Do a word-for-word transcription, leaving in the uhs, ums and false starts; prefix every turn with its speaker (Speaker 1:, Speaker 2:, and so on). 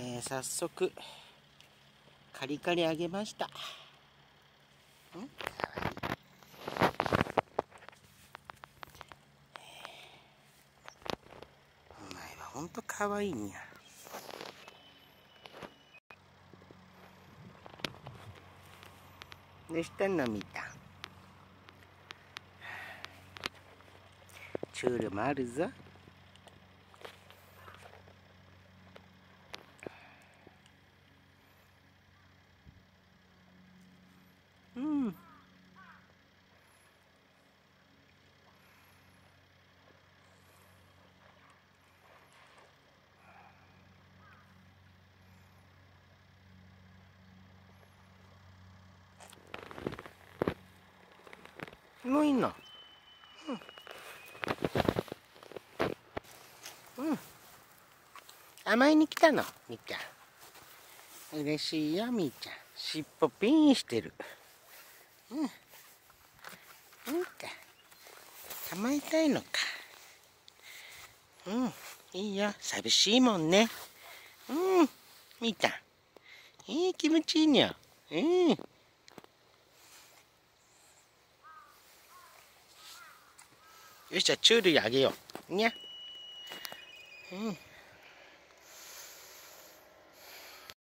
Speaker 1: えー、早速カリカリあげました。んかわいい。お前はほんとかわいいんや。どうしたのみたん。チュールもあるぞ。うん。もういいの。うん。うん。甘えに来たの、みーちゃん。嬉しいよ、みーちゃん。尻尾ピンしてる。うん。うんか。甘えたいのか。うん。いいよ。寂しいもんね。うん。みーちゃん。えー、気持ちいいにゃ。うん。よし、じゃあチュールあげよう。にゃ。うん。